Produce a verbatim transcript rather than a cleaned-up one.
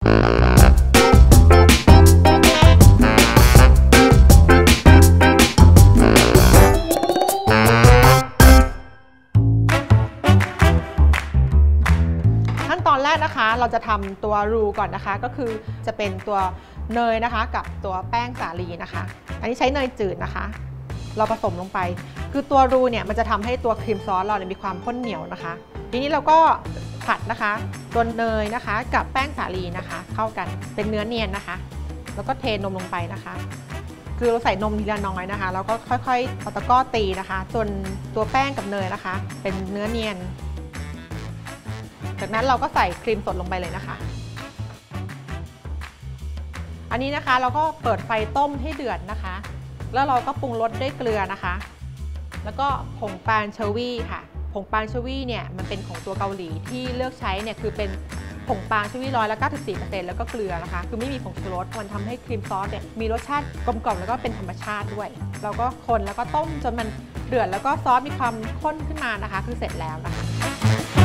ขั้นตอนแรกนะคะเราจะทำตัวรูก่อนนะคะก็คือจะเป็นตัวเนยนะคะกับตัวแป้งสาลีนะคะอันนี้ใช้เนยจืดนะคะเราผสมลงไปคือตัวรูเนี่ยมันจะทำให้ตัวครีมซอสเราเนี่ยมีความข้นเหนียวนะคะทีนี้เราก็ผัดนะคะตัวเนยนะคะกับแป้งสาลีนะคะเข้ากันเป็นเนื้อเนียนนะคะแล้วก็เทนมลงไปนะคะคือเราใส่นมทีละน้อยนะคะแล้วก็ค่อยๆเอาตะกร้อตีนะคะจนตัวแป้งกับเนยนะคะเป็นเนื้อเนียนจากนั้นเราก็ใส่ครีมสดลงไปเลยนะคะอันนี้นะคะเราก็เปิดไฟต้มให้เดือดนะคะแล้วเราก็ปรุงรสด้วยเกลือนะคะแล้วก็ผงปานเชอวี่ค่ะผงปานเชอวี่เนี่ยมันเป็นของตัวเกาหลีที่เลือกใช้เนี่ยคือเป็นผงปานเชอวี่ร้อยละเก้าสิบสี่เปอร์เซ็นต์แล้วก็เกลือนะคะคือไม่มีผงชูรสมันทำให้ครีมซอสเนี่ยมีรสชาติกลมกล่อมแล้วก็เป็นธรรมชาติด้วยเราก็คนแล้วก็ต้มจนมันเดือดแล้วก็ซอสมีความข้นขึ้นมานะคะคือเสร็จแล้วนะคะ